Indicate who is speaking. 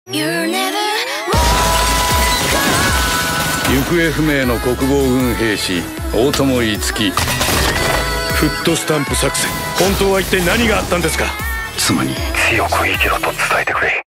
Speaker 1: 行方不明の国防軍兵士大友樹。フットスタンプ作戦、本当は一体何があったんですか？
Speaker 2: 妻に強く生きろと伝えてくれ。